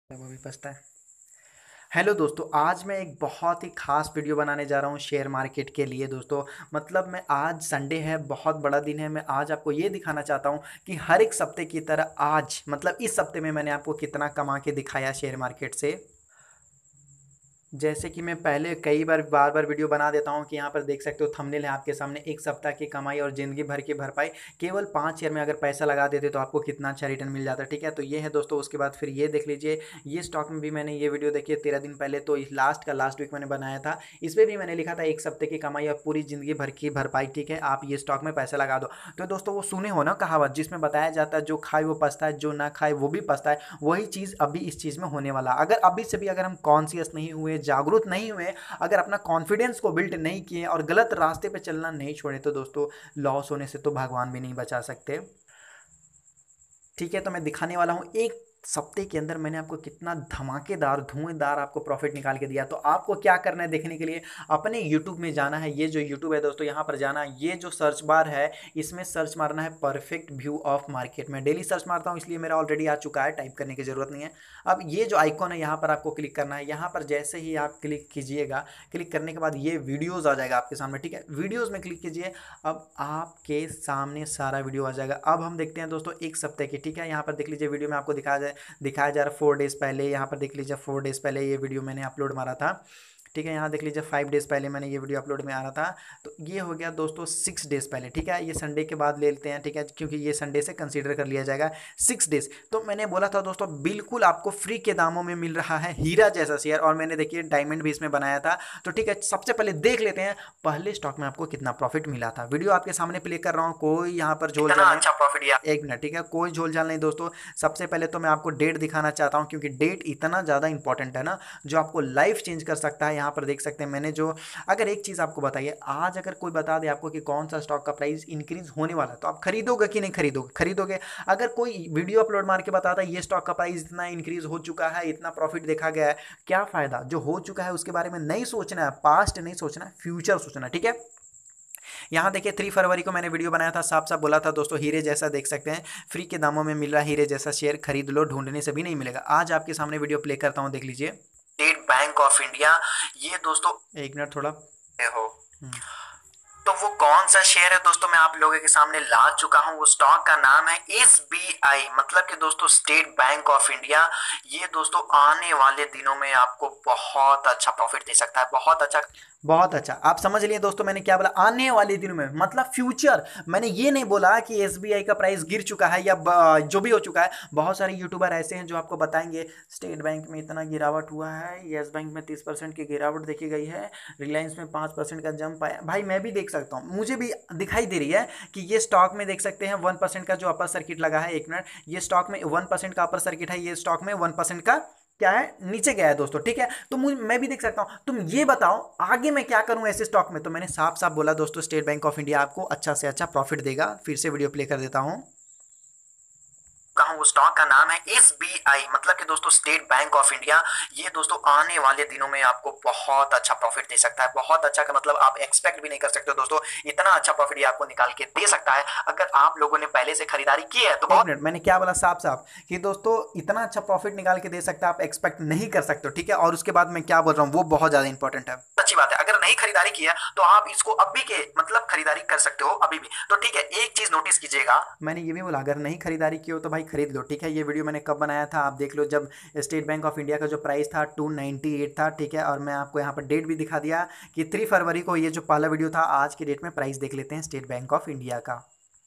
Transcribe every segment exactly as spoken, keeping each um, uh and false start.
वो भी पछता है। हेलो दोस्तों, आज मैं एक बहुत ही ख़ास वीडियो बनाने जा रहा हूँ शेयर मार्केट के लिए दोस्तों। मतलब मैं आज संडे है, बहुत बड़ा दिन है। मैं आज आपको ये दिखाना चाहता हूँ कि हर एक सप्ते की तरह आज मतलब इस सप्ते में मैंने आपको कितना कमा के दिखाया शेयर मार्केट से। जैसे कि मैं पहले कई बार बार बार वीडियो बना देता हूँ कि यहाँ पर देख सकते हो थंबनेल है आपके सामने, एक सप्ताह की कमाई और ज़िंदगी भर की भरपाई। केवल पाँच शेयर में अगर पैसा लगा देते तो आपको कितना अच्छा रिटर्न मिल जाता है। ठीक है, तो ये है दोस्तों। उसके बाद फिर ये देख लीजिए, ये स्टॉक में भी मैंने ये वीडियो देखी है तेरह दिन पहले, तो इस लास्ट का लास्ट वीक मैंने बनाया था। इस पर भी मैंने लिखा था एक सप्ते की कमाई और पूरी ज़िंदगी भर की भरपाई। ठीक है, आप ये स्टॉक में पैसा लगा दो। तो दोस्तों वो सुने हो ना कहावत, जिसमें बताया जाता है जो खाए वो पछता है, जो ना खाए वो भी पछता है। वही चीज़ अभी इस चीज़ में होने वाला। अगर अभी से भी अगर हम कॉन्शियस नहीं हुए, जागरूक नहीं हुए, अगर अपना कॉन्फिडेंस को बिल्ड नहीं किए और गलत रास्ते पे चलना नहीं छोड़े, तो दोस्तों लॉस होने से तो भगवान भी नहीं बचा सकते। ठीक है, तो मैं दिखाने वाला हूँ एक सप्ते के अंदर मैंने आपको कितना धमाकेदार धुआंधार आपको प्रॉफिट निकाल के दिया। तो आपको क्या करना है देखने के लिए, अपने यूट्यूब में जाना है। ये जो यूट्यूब है दोस्तों, यहाँ पर जाना है, ये जो सर्च बार है इसमें सर्च मारना है परफेक्ट व्यू ऑफ मार्केट। मैं डेली सर्च मारता हूँ इसलिए मेरा ऑलरेडी आ चुका है, टाइप करने की जरूरत नहीं है। अब ये जो आइकॉन है यहाँ पर आपको क्लिक करना है। यहाँ पर जैसे ही आप क्लिक कीजिएगा, क्लिक करने के बाद ये वीडियोज़ आ जाएगा आपके सामने। ठीक है, वीडियोज़ में क्लिक कीजिए। अब आपके सामने सारा वीडियो आ जाएगा। अब हम देखते हैं दोस्तों एक सप्ते की। ठीक है, यहाँ पर देख लीजिए वीडियो में आपको दिखाया जाए दिखाया जा रहा है फोर डेज़ पहले। यहाँ पर देख लीजिए फोर डेज़ पहले ये वीडियो मैंने अपलोड मारा था। ठीक है, यहाँ देख लीजिए फाइव डेज़ पहले मैंने ये वीडियो अपलोड में आ रहा था। तो ये हो गया दोस्तों सिक्स डेज़ पहले। ठीक है, ये संडे के बाद ले लेते हैं। ठीक है, क्योंकि ये संडे से कंसीडर कर लिया जाएगा सिक्स डेज़। तो मैंने बोला था दोस्तों बिल्कुल आपको फ्री के दामों में मिल रहा है हीरा जैसा शेयर, और मैंने देखिए डायमंड भी इसमें बनाया था। तो ठीक है, सबसे पहले देख लेते हैं पहले स्टॉक में आपको कितना प्रॉफिट मिला था। वीडियो आपके सामने प्ले कर रहा हूँ, कोई यहाँ पर झोल झाल नहीं। अच्छा प्रॉफिट या एक मिनट, ठीक है, कोई झोल झाल नहीं दोस्तों। सबसे पहले तो मैं आपको डेट दिखाना चाहता हूँ, क्योंकि डेट इतना ज़्यादा इंपॉर्टेंट है ना, जो आपको लाइफ चेंज कर सकता है। यहाँ पर देख सकते हैं मैंने जो, अगर एक चीज़ आपको बताइए, आज अगर कोई बता दे आपको कि कौन सा स्टॉक का प्राइस इंक्रीज होने वाला है, तो आप खरीदोगे कि नहीं खरीदोगे? खरीदोगे। अगर कोई वीडियो अपलोड मार के बताता है ये स्टॉक का प्राइस इतना इंक्रीज हो चुका है, इतना प्रॉफिट देखा गया है, क्या फायदा? जो हो चुका है उसके बारे में नहीं सोचना है, पास्ट नहीं सोचना है, फ्यूचर सोचना है। ठीक है, यहाँ देखिए थ्री फरवरी को मैंने वीडियो बनाया था, साफ साफ बोला था दोस्तों हीरे जैसा, देख सकते हैं फ्री के दामों में मिल रहा है हीरे जैसा शेयर, खरीद लो, ढूंढने से भी नहीं मिलेगा। आज आपके सामने वीडियो प्ले करता हूँ, देख लीजिए। स्टेट बैंक ऑफ इंडिया, ये दोस्तों एक मिनट थोड़ा हो। तो वो कौन सा शेयर है दोस्तों, मैं आप लोगों के सामने ला चुका हूं। वो स्टॉक का नाम है एस बी आई, मतलब कि दोस्तों स्टेट बैंक ऑफ इंडिया। ये दोस्तों आने वाले दिनों में आपको बहुत अच्छा प्रॉफिट दे सकता है, बहुत अच्छा बहुत अच्छा। आप समझ लिए दोस्तों मैंने क्या बोला, आने वाले दिनों में, मतलब फ्यूचर। मैंने ये नहीं बोला कि एस बी आई का प्राइस गिर चुका है या जो भी हो चुका है। बहुत सारे यूट्यूबर ऐसे हैं जो आपको बताएंगे स्टेट बैंक में इतना गिरावट हुआ है, येस बैंक में तीस परसेंट की गिरावट देखी गई है, रिलायंस में पाँच परसेंट का जंप आया। भाई मैं भी देख सकता हूँ, मुझे भी दिखाई दे रही है कि ये स्टॉक में देख सकते हैं वन परसेंट का जो अपर सर्किट लगा है। एक मिनट, ये स्टॉक में वन परसेंट का अपर सर्किट है, ये स्टॉक में वन परसेंट का क्या है, नीचे गया है दोस्तों। ठीक है, तो मुझे, मैं भी देख सकता हूं। तुम ये बताओ आगे मैं क्या करूं ऐसे स्टॉक में? तो मैंने साफ साफ बोला दोस्तों स्टेट बैंक ऑफ इंडिया आपको अच्छा से अच्छा प्रॉफिट देगा। फिर से वीडियो प्ले कर देता हूं। कहूं वो स्टॉक का नाम है एस बी आई, मतलब कि दोस्तों स्टेट बैंक ऑफ इंडिया। ये दोस्तों आने वाले दिनों में आपको बहुत अच्छा प्रॉफिट दे सकता है, बहुत अच्छा का मतलब आप एक्सपेक्ट भी नहीं कर सकते दोस्तों, इतना अच्छा प्रॉफिट ये आपको निकाल के दे सकता है अगर आप लोगों ने पहले से खरीदारी की है। तो एक मिनट, मैंने क्या बोला साफ साफ कि दोस्तों इतना अच्छा प्रॉफिट निकाल के दे सकता है, आप एक्सपेक्ट नहीं कर सकते हो। ठीक है, और उसके बाद मैं क्या बोल रहा हूँ वो बहुत ज्यादा इंपॉर्टेंट है। अच्छी बात है, अगर नहीं खरीदारी की है तो आप इसको अभी के मतलब खरीदारी कर सकते हो अभी भी। तो ठीक है, एक चीज नोटिस कीजिएगा, मैंने ये भी बोला अगर नहीं खरीदारी की हो तो भाई खरीद लो। ठीक है, ये वीडियो मैंने कब बनाया था आप देख लो, जब स्टेट बैंक ऑफ इंडिया का जो प्राइस था टू नाइन्टी एट था। ठीक है, और मैं आपको यहाँ पर डेट भी दिखा दिया कि थ्री फरवरी को ये जो पहला वीडियो था। आज की डेट में प्राइस देख लेते हैं स्टेट बैंक ऑफ इंडिया का।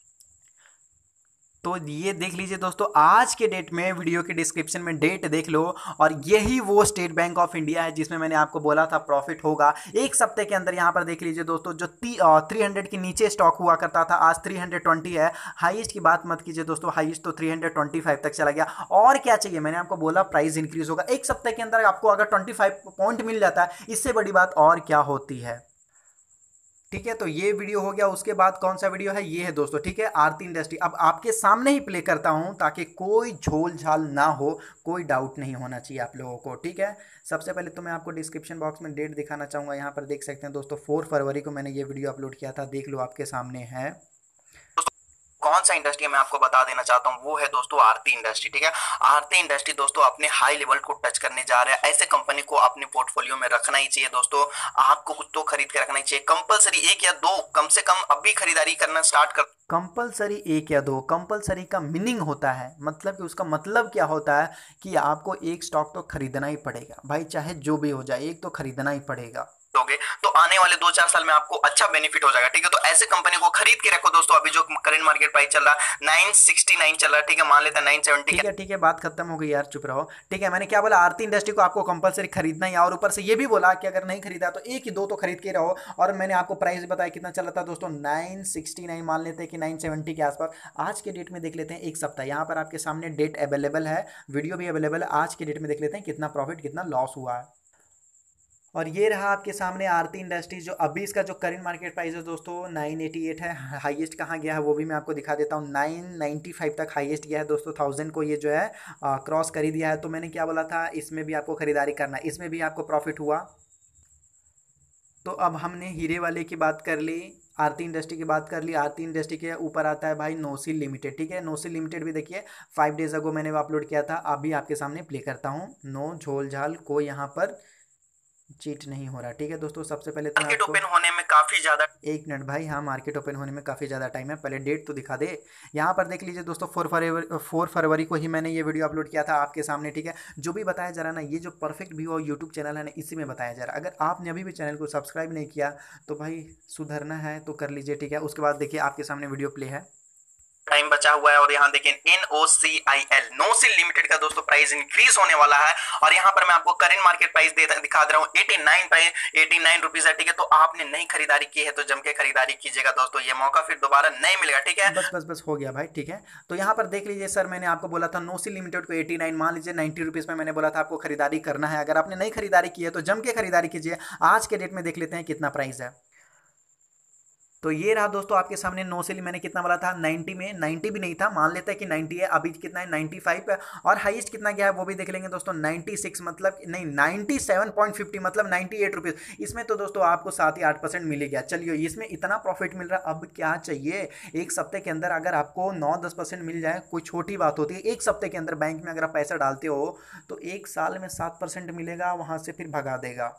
तो ये देख लीजिए दोस्तों, आज के डेट में वीडियो के डिस्क्रिप्शन में डेट देख लो, और यही वो स्टेट बैंक ऑफ इंडिया है जिसमें मैंने आपको बोला था प्रॉफिट होगा एक सप्ते के अंदर। यहाँ पर देख लीजिए दोस्तों, जो थ्री हंड्रेड के नीचे स्टॉक हुआ करता था आज थ्री हंड्रेड ट्वेंटी है। हाईएस्ट की बात मत कीजिए दोस्तों, हाईएस्ट तो थ्री हंड्रेड ट्वेंटी फाइव तक चला गया। और क्या चाहिए, मैंने आपको बोला प्राइस इंक्रीज होगा एक सप्ते के अंदर। आपको अगर ट्वेंटी फाइव पॉइंट मिल जाता है, इससे बड़ी बात और क्या होती है। ठीक है, तो ये वीडियो हो गया। उसके बाद कौन सा वीडियो है, ये है दोस्तों। ठीक है, आरती इंडस्ट्री। अब आपके सामने ही प्ले करता हूं ताकि कोई झोल झाल ना हो, कोई डाउट नहीं होना चाहिए आप लोगों को। ठीक है, सबसे पहले तो मैं आपको डिस्क्रिप्शन बॉक्स में डेट दिखाना चाहूंगा। यहाँ पर देख सकते हैं दोस्तों फोर फरवरी को मैंने ये वीडियो अपलोड किया था, देख लो आपके सामने है। कौन सा इंडस्ट्री मैं आपको बता देना चाहता हूँ, वो है दोस्तों आरती इंडस्ट्री। ठीक है, आरती इंडस्ट्री दोस्तों अपने हाई लेवल को टच करने जा रहा है। ऐसे कंपनी को अपने पोर्टफोलियो में रखना ही चाहिए दोस्तों। आपको कुछ तो खरीद के रखना ही चाहिए, कंपलसरी एक या दो कम से कम अभी खरीदारी करना स्टार्ट कर। कंपलसरी एक या दो, कंपलसरी का मीनिंग होता है, मतलब कि उसका मतलब क्या होता है कि आपको एक स्टॉक तो खरीदना ही पड़ेगा भाई, चाहे जो भी हो जाए एक तो खरीदना ही पड़ेगा। दोगे तो आने वाले दो चार साल में आपको अच्छा बेनिफिट हो जाएगा। ठीक है, तो ऐसे कंपनी को खरीद के रखो दोस्तों। अभी जो करंट मार्केट प्राइस चल रहा है नाइन सिक्सटी नाइन चल रहा है। ठीक है, मान लेते हैं नाइन सेवेंटी। ठीक है ठीक है, बात खत्म हो गई यार, चुप रहो। ठीक है, मैंने क्या बोला, आरती इंडस्ट्री को आपको कंपलसरी खरीदना ही, और ऊपर से ये भी बोला कि अगर नहीं खरीदा तो एक ही दो तो खरीद के रहो। और मैंने आपको प्राइस बताया कितना चल रहा था दोस्तों, नाइन सिक्सटी नाइन, मान लेते हैं कि नाइन सेवेंटी के आसपास। आज के डेट में देख लेते हैं, एक सप्ताह यहाँ पर आपके सामने डेट अवेलेबल है, वीडियो भी अवेलेबल है। आज के डेट में देख लेते हैं कितना प्रॉफिट कितना लॉस हुआ है। और ये रहा आपके सामने आरती इंडस्ट्रीज, जो अभी इसका जो करंट मार्केट प्राइस है दोस्तों नाइन एटी एट है। हाईएस्ट कहाँ गया है वो भी मैं आपको दिखा देता हूँ, नाइन नाइन्टी फाइव तक हाईएस्ट गया है दोस्तों। थाउजेंड को ये जो है क्रॉस कर ही दिया है। तो मैंने क्या बोला था, इसमें भी आपको खरीदारी करना है, इसमें भी आपको प्रॉफिट हुआ। तो अब हमने हीरे वाले की बात कर ली, आरती इंडस्ट्री की बात कर ली। आरती इंडस्ट्री के ऊपर आता है भाई नोसिल लिमिटेड। ठीक है, नोसिल लिमिटेड भी देखिए फाइव डेज अगो मैंने अपलोड किया था, अभी आपके सामने प्ले करता हूँ। नो झोल झाल को यहाँ पर चीट नहीं हो रहा। ठीक है दोस्तों, सबसे पहले तो मार्केट ओपन होने में काफी ज्यादा, एक मिनट भाई, हाँ मार्केट ओपन होने में काफ़ी ज़्यादा टाइम है, पहले डेट तो दिखा दे। यहाँ पर देख लीजिए दोस्तों, फोर फरवरी फोर फरवरी को ही मैंने ये वीडियो अपलोड किया था आपके सामने। ठीक है, जो भी बताया जा रहा है ना, ये जो परफेक्ट व्यू और यूट्यूब चैनल है ना, इसी में बताया जा रहा है। अगर आपने अभी भी चैनल को सब्सक्राइब नहीं किया तो भाई सुधरना है तो कर लीजिए। ठीक है, उसके बाद देखिए आपके सामने वीडियो प्ले है, टाइम बचा हुआ है। और यहाँ देखिए N O C I L NOCIL limited का दोस्तों प्राइस इंक्रीज होने वाला है। और यहाँ पर मैं आपको करंट मार्केट प्राइस दिखा दे रहा हूँ, eighty nine price eighty nine rupees है। ठीक है, तो आपने नई खरीदारी की है तो जम के खरीदारी कीजिएगा दोस्तों, ये मौका फिर दोबारा नहीं मिलेगा। ठीक है, बस बस बस हो गया भाई। ठीक है, तो यहाँ पर देख लीजिए सर, मैंने आपको बोला था नोसिल लिमिटेड को एटी नाइन, मान लीजिए नाइन्टी रुपीज़ में मैंने बोला था आपको खरीदारी करना है। अगर आपने नई खरीदारी की है तो जम के खरीदारी कीजिए। आज के डेट में देख लेते हैं कितना प्राइस है। तो ये रहा दोस्तों आपके सामने नोसिल, मैंने कितना बोला था, नाइन्टी में, नाइन्टी भी नहीं था, मान लेते हैं कि नाइन्टी है, अभी कितना है, नाइन्टी फाइव है। और हाईएस्ट कितना गया है वो भी देख लेंगे दोस्तों, नाइन्टी सिक्स, मतलब नहीं नाइन्टी सेवन पॉइंट फिफ्टी, मतलब नाइन्टी एट रुपीज़। इसमें तो दोस्तों आपको सात या आठ परसेंट मिल गया। चलिए, इसमें इतना प्रॉफिट मिल रहा है, अब क्या चाहिए। एक सप्ते के अंदर अगर आपको नौ दस परसेंट मिल जाए कोई छोटी बात होती है। एक सप्ते के अंदर बैंक में अगर आप पैसा डालते हो तो एक साल में सात परसेंट मिलेगा, वहाँ से फिर भगा देगा।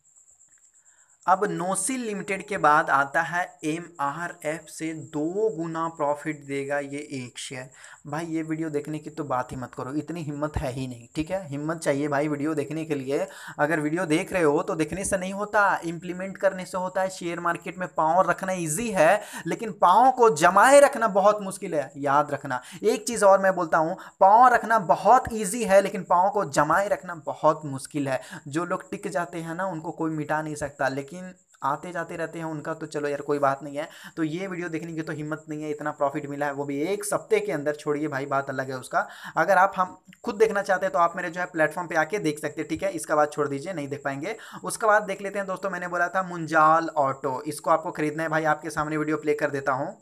अब नोसिल लिमिटेड के बाद आता है एम आर एफ से दो गुना प्रॉफिट देगा ये एक शेयर। भाई ये वीडियो देखने की तो बात ही मत करो, इतनी हिम्मत है ही नहीं। ठीक है, हिम्मत चाहिए भाई वीडियो देखने के लिए। अगर वीडियो देख रहे हो तो देखने से नहीं होता, इम्प्लीमेंट करने से होता है। शेयर मार्केट में पाँव रखना ईजी है, लेकिन पाँव को जमाए रखना बहुत मुश्किल है, याद रखना। एक चीज़ और मैं बोलता हूँ, पाँव रखना बहुत ईजी है, लेकिन पाँव को जमाए रखना बहुत मुश्किल है। जो लोग टिक जाते हैं ना, उनको कोई मिटा नहीं सकता, लेकिन आते जाते रहते हैं उनका तो चलो यार कोई बात नहीं है। तो ये वीडियो देखने की तो हिम्मत नहीं है, इतना प्रॉफिट मिला है वो भी एक सप्ते के अंदर, छोड़िए भाई बात अलग है उसका। अगर आप हम खुद देखना चाहते हैं तो आप मेरे जो है प्लेटफॉर्म पे आके देख सकते हैं। ठीक है, इसका बाद छोड़ दीजिए, नहीं देख पाएंगे। उसके बाद देख लेते हैं दोस्तों, मैंने बोला था मुंजाल ऑटो, इसको आपको खरीदना है भाई। आपके सामने वीडियो प्ले कर देता हूँ,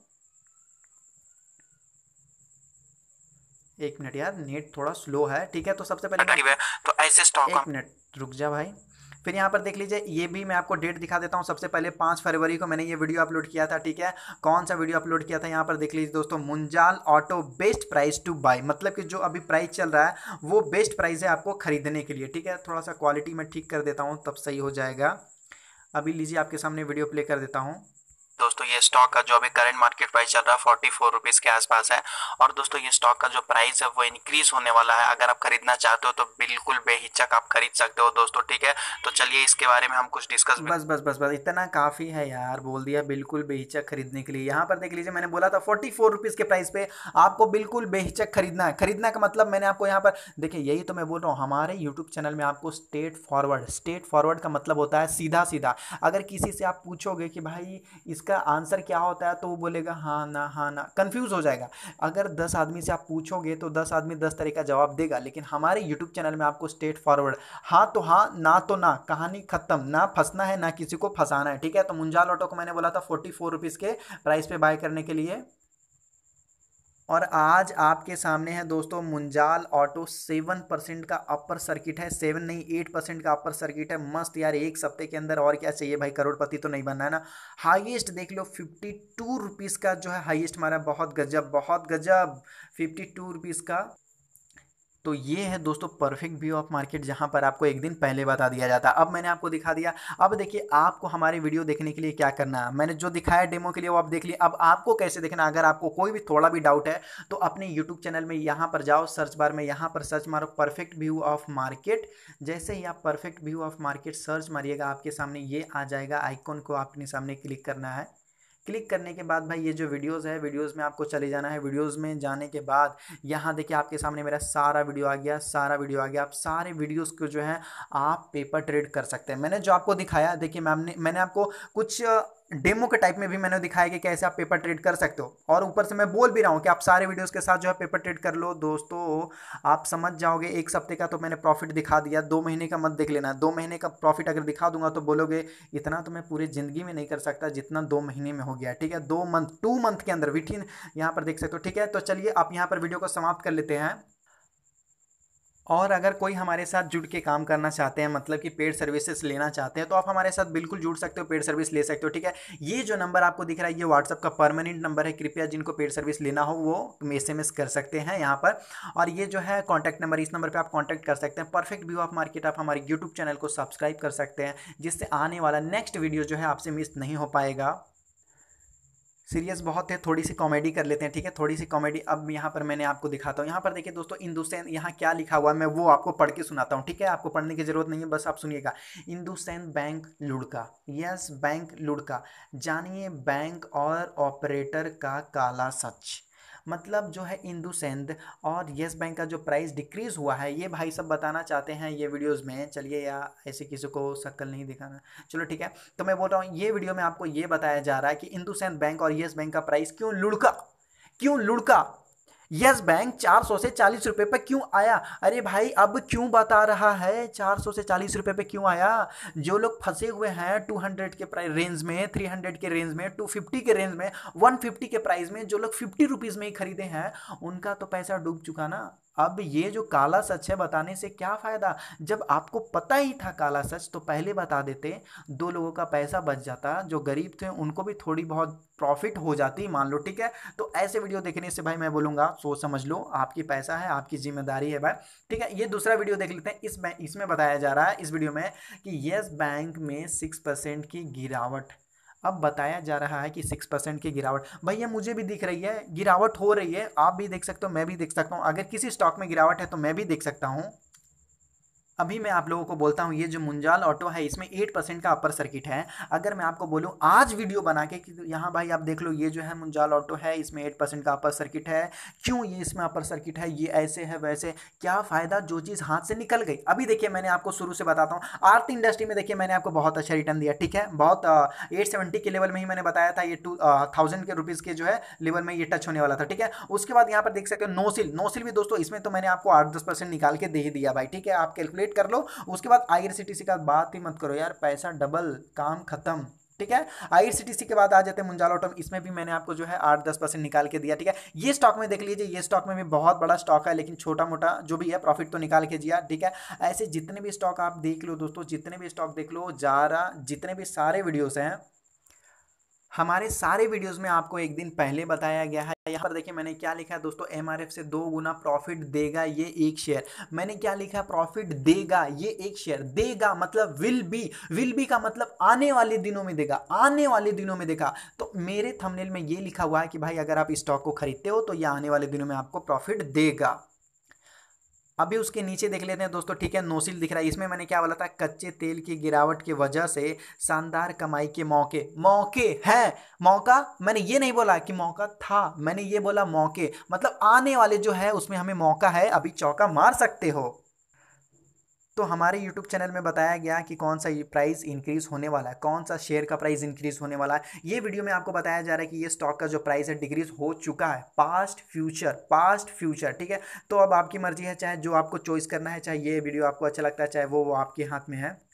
एक मिनट यार, नेट थोड़ा स्लो है। ठीक है, तो सबसे पहले तो ऐसे स्टॉक, एक मिनट रुक जा भाई। फिर यहाँ पर देख लीजिए, ये भी मैं आपको डेट दिखा देता हूँ। सबसे पहले पाँच फरवरी को मैंने ये वीडियो अपलोड किया था। ठीक है, कौन सा वीडियो अपलोड किया था, यहाँ पर देख लीजिए दोस्तों, Munjal auto best price to buy, मतलब कि जो अभी प्राइस चल रहा है वो बेस्ट प्राइस है आपको खरीदने के लिए। ठीक है, थोड़ा सा क्वालिटी में ठीक कर देता हूँ तब सही हो जाएगा। अभी लीजिए आपके सामने वीडियो प्ले कर देता हूँ। दोस्तों ये स्टॉक का जो अभी करंट मार्केट प्राइस चल रहा है फोर्टी फोर रुपीज के आसपास है। और दोस्तों ये स्टॉक का जो प्राइस है वो इंक्रीज होने वाला है। अगर आप खरीदना चाहते हो तो बिल्कुल बेहिचक आप खरीद सकते हो दोस्तों। ठीक है, तो चलिए इसके बारे में हम कुछ डिस्कस, बस बस बस बस इतना काफ़ी है यार, बोल दिया बिल्कुल बेहिचक खरीदने के लिए। यहाँ पर देख लीजिए, मैंने बोला था फोर्टी फोर रुपीज़ के प्राइस पे आपको बिल्कुल बेहिचक खरीदना है। खरीदना का मतलब मैंने आपको यहाँ पर देखिए, यही तो मैं बोल रहा हूँ, हमारे यूट्यूब चैनल में आपको स्ट्रेट फॉरवर्ड, स्ट्रेट फॉरवर्ड का मतलब होता है सीधा सीधा। अगर किसी से आप पूछोगे कि भाई इसका आंसर क्या होता है तो वो बोलेगा हाँ ना हाँ ना, कंफ्यूज हो जाएगा। अगर दस आदमी से आप पूछोगे तो दस आदमी दस तरह का जवाब देगा, लेकिन हमारे यूट्यूब चैनल में आपको स्ट्रेट फॉरवर्ड, हाँ तो हाँ, ना तो ना, कहानी खत्म, ना फंसना है ना किसी को फंसाना है। ठीक है, तो मुंजाल ऑटो को मैंने बोला था फोर्टी फोर रुपीज़ के प्राइस पे बाय करने के लिए। और आज आपके सामने है दोस्तों मुंजाल ऑटो, सेवन परसेंट का अपर सर्किट है, सेवन नहीं एट परसेंट का अपर सर्किट है। मस्त यार, एक सप्ते के अंदर और क्या चाहिए भाई, करोड़पति तो नहीं बनना है ना। हाईएस्ट देख लो, फिफ्टी टू रुपीज़ का जो है हाईएस्ट मारा, बहुत गजब बहुत गजब, फिफ्टी टू रुपीज़ का। तो ये है दोस्तों परफेक्ट व्यू ऑफ मार्केट, जहां पर आपको एक दिन पहले बता दिया जाता। अब मैंने आपको दिखा दिया। अब देखिए आपको हमारे वीडियो देखने के लिए क्या करना है, मैंने जो दिखाया डेमो के लिए वो आप देख लिए। अब आपको कैसे देखना, अगर आपको कोई भी थोड़ा भी डाउट है तो अपने यूट्यूब चैनल में यहाँ पर जाओ, सर्च बार में यहाँ पर सर्च मारो परफेक्ट व्यू ऑफ मार्केट। जैसे ही आप perfect view of market search मारिएगा, आपके सामने ये आ जाएगा, आइकॉन को अपने सामने क्लिक करना है। क्लिक करने के बाद भाई ये जो वीडियोस है, वीडियोस में आपको चले जाना है। वीडियोस में जाने के बाद यहाँ देखिए आपके सामने मेरा सारा वीडियो आ गया, सारा वीडियो आ गया। आप सारे वीडियोस को जो है आप पेपर ट्रेड कर सकते हैं। मैंने जो आपको दिखाया, देखिए मैम ने मैंने आपको कुछ डेमो के टाइप में भी मैंने दिखाया कि कैसे आप पेपर ट्रेड कर सकते हो, और ऊपर से मैं बोल भी रहा हूँ कि आप सारे वीडियोस के साथ जो है पेपर ट्रेड कर लो। दोस्तों आप समझ जाओगे। एक सप्ते का तो मैंने प्रॉफिट दिखा दिया, दो महीने का मत देख लेना। दो महीने का प्रॉफिट अगर दिखा दूंगा तो बोलोगे इतना तो मैं पूरी जिंदगी में नहीं कर सकता जितना दो महीने में हो गया। ठीक है, दो मंथ टू मंथ के अंदर विथिन यहाँ पर देख सकते हो। ठीक है, तो चलिए आप यहाँ पर वीडियो को समाप्त कर लेते हैं। और अगर कोई हमारे साथ जुड़ के काम करना चाहते हैं, मतलब कि पेड सर्विसेज लेना चाहते हैं, तो आप हमारे साथ बिल्कुल जुड़ सकते हो, पेड सर्विस ले सकते हो। ठीक है, ये जो नंबर आपको दिख रहा है ये व्हाट्सअप का परमानेंट नंबर है। कृपया जिनको पेड सर्विस लेना हो वो एस एम एस कर सकते हैं यहाँ पर। और ये जो है कॉन्टैक्ट नंबर, इस नंबर पर आप कॉन्टैक्ट कर सकते हैं। परफेक्ट व्यू ऑफ मार्केट आप हमारे यूट्यूब चैनल को सब्सक्राइब कर सकते हैं, जिससे आने वाला नेक्स्ट वीडियो जो है आपसे मिस नहीं हो पाएगा। सीरियस बहुत है, थोड़ी सी कॉमेडी कर लेते हैं। ठीक है, थोड़ी सी कॉमेडी। अब यहाँ पर मैंने आपको दिखाता हूँ। यहाँ पर देखिए दोस्तों, इंदुसैन यहाँ क्या लिखा हुआ है मैं वो आपको पढ़ के सुनाता हूँ। ठीक है, आपको पढ़ने की जरूरत नहीं है, बस आप सुनिएगा। इंदुसैन बैंक लुढ़का, यस बैंक लुढ़का, जानिए बैंक और ऑपरेटर का काला सच। मतलब जो है इंदुसेंद और यस बैंक का जो प्राइस डिक्रीज हुआ है, ये भाई सब बताना चाहते हैं ये वीडियोस में। चलिए, या ऐसे किसी को शक्ल नहीं दिखाना, चलो ठीक है। तो मैं बोल रहा हूँ ये वीडियो में आपको ये बताया जा रहा है कि इंदुसेंद बैंक और यस बैंक का प्राइस क्यों लुढ़का, क्यों लुढ़का। यस बैंक चार सौ से चालीस रुपए पे क्यों आया। अरे भाई अब क्यों बता रहा है चार सौ से चालीस रुपए पे क्यों आया। जो लोग फंसे हुए हैं दो सौ के प्राइस रेंज में, तीन सौ के रेंज में, दो सौ पचास के रेंज में, एक सौ पचास के प्राइस में, जो लोग फिफ्टी रुपीज में ही खरीदे हैं, उनका तो पैसा डूब चुका ना। अब ये जो काला सच है बताने से क्या फायदा। जब आपको पता ही था काला सच तो पहले बता देते, दो लोगों का पैसा बच जाता, जो गरीब थे उनको भी थोड़ी बहुत प्रॉफिट हो जाती मान लो। ठीक है, तो ऐसे वीडियो देखने से भाई मैं बोलूंगा सोच समझ लो, आपकी पैसा है, आपकी जिम्मेदारी है भाई। ठीक है, ये दूसरा वीडियो देख लेते हैं। इसमें इसमें बताया जा रहा है इस वीडियो में कि यस बैंक में सिक्स परसेंट की गिरावट। अब बताया जा रहा है कि सिक्स परसेंट की गिरावट, भैया मुझे भी दिख रही है गिरावट हो रही है, आप भी देख सकते हो, मैं भी देख सकता हूँ। अगर किसी स्टॉक में गिरावट है तो मैं भी देख सकता हूँ। अभी मैं आप लोगों को बोलता हूँ, ये जो मुंजाल ऑटो है इसमें एट परसेंट का अपर सर्किट है। अगर मैं आपको बोलूँ आज वीडियो बना के कि यहाँ भाई आप देख लो, ये जो है मुंजाल ऑटो है, इसमें एट परसेंट का अपर सर्किट है। क्यों ये इसमें अपर सर्किट है, ये ऐसे है वैसे, क्या फायदा जो चीज़ हाथ से निकल गई। अभी देखिए मैंने आपको शुरू से बताता हूँ, आरती इंडस्ट्री में देखिए मैंने आपको बहुत अच्छा रिटर्न दिया। ठीक है, बहुत एट सेवेंटी के लेवल में ही मैंने बताया था, ये टू थाउजेंड के रुपीज़ के जो है लेवल में ये टच होने वाला था। ठीक है, उसके बाद यहाँ पर देख सकते हो नोसिल, नोसिल भी दोस्तों इसमें तो मैंने आपको आठ दस परसेंट निकाल के दे ही दिया भाई। ठीक है, आप कैलकुलेट कर लो। उसके बाद आईआरसीटीसी का बात ही मत करो यार, पैसा डबल, काम खत्म। ठीक है, आईआरसीटीसी के बाद आ जाते हैं मुंजाल ऑटो, इसमें भी मैंने आपको जो है आठ दस परसेंट निकाल के दिया। ठीक है, ये स्टॉक में देख लीजिए, ये स्टॉक में भी बहुत बड़ा स्टॉक है, लेकिन छोटा मोटा जो भी है प्रॉफिट तो निकाल के दिया। ठीक है, ऐसे जितने भी स्टॉक आप देख लो दोस्तों, जितने भी स्टॉक देख लो, जारा, जितने भी सारे वीडियोस हैं हमारे, सारे वीडियोस में आपको एक दिन पहले बताया गया है। यहाँ पर देखिए मैंने क्या लिखा है दोस्तों, एमआरएफ से दो गुना प्रॉफिट देगा ये एक शेयर। मैंने क्या लिखा है, प्रॉफिट देगा ये एक शेयर। देगा मतलब विल बी, विल बी का मतलब आने वाले दिनों में देगा, आने वाले दिनों में देगा। तो मेरे थंबनेल में ये लिखा हुआ है कि भाई अगर आप स्टॉक को खरीदते हो तो ये आने वाले दिनों में आपको प्रॉफिट देगा। अभी उसके नीचे देख लेते हैं दोस्तों। ठीक है, नोसिल दिख रहा है, इसमें मैंने क्या बोला था, कच्चे तेल की गिरावट की वजह से शानदार कमाई के मौके, मौके हैं, मौका मैंने ये नहीं बोला कि मौका था, मैंने ये बोला मौके, मतलब आने वाले जो है उसमें हमें मौका है, अभी चौका मार सकते हो। तो हमारे यूट्यूब चैनल में बताया गया कि कौन सा ये प्राइस इंक्रीज होने वाला है, कौन सा शेयर का प्राइस इंक्रीज होने वाला है। ये वीडियो में आपको बताया जा रहा है कि ये स्टॉक का जो प्राइस है डिक्रीज हो चुका है, पास्ट फ्यूचर, पास्ट फ्यूचर। ठीक है, तो अब आपकी मर्जी है, चाहे जो आपको चॉइस करना है, चाहे ये वीडियो आपको अच्छा लगता है, चाहे वो वो आपके हाथ में है।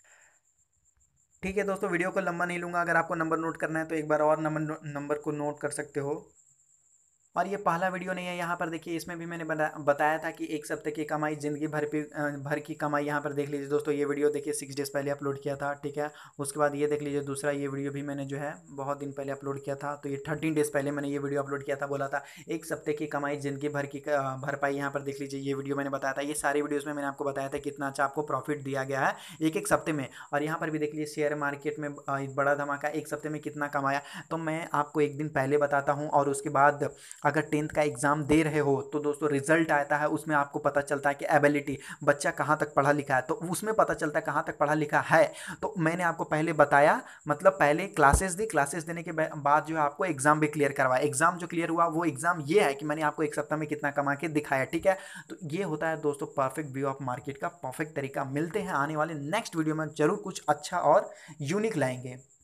ठीक है दोस्तों, वीडियो को लंबा नहीं लूंगा, अगर आपको नंबर नोट करना है तो एक बार और नंबर नंबर को नोट कर सकते हो। और ये पहला वीडियो नहीं है, यहाँ पर देखिए इसमें भी मैंने बता, बताया था कि एक सप्ताह की कमाई ज़िंदगी भर पे भर की कमाई। यहाँ पर देख लीजिए दोस्तों, ये वीडियो देखिए सिक्स डेज़ पहले अपलोड किया था, ठीक है। उसके बाद ये देख लीजिए दूसरा, ये वीडियो भी मैंने जो है बहुत दिन पहले अपलोड किया था, तो ये थर्टीन डेज़ पहले मैंने ये वीडियो अपलोड किया था, बोला था एक सप्ताह की कमाई ज़िंदगी भर की भरपाई। यहाँ पर देख लीजिए ये वीडियो मैंने बताया था, ये सारी वीडियोज़ में मैंने आपको बताया था कितना अच्छा आपको प्रॉफिट दिया गया है एक एक सप्ते में। और यहाँ पर भी देख लीजिए शेयर मार्केट में बड़ा धमाका, एक सप्ते में कितना कमाया। तो मैं आपको एक दिन पहले बताता हूँ, और उसके बाद अगर टेंथ का एग्जाम दे रहे हो तो दोस्तों रिजल्ट आता है, उसमें आपको पता चलता है कि एबिलिटी बच्चा कहाँ तक पढ़ा लिखा है, तो उसमें पता चलता है कहाँ तक पढ़ा लिखा है। तो मैंने आपको पहले बताया, मतलब पहले क्लासेस दी, क्लासेस देने के बाद जो है आपको एग्जाम भी क्लियर करवाया। एग्जाम जो क्लियर हुआ वो एग्जाम ये है कि मैंने आपको एक सप्ताह में कितना कमा के दिखाया, ठीक है। तो ये होता है दोस्तों परफेक्ट व्यू ऑफ मार्केट का परफेक्ट तरीका। मिलते हैं आने वाले नेक्स्ट वीडियो में, जरूर कुछ अच्छा और यूनिक लाएंगे।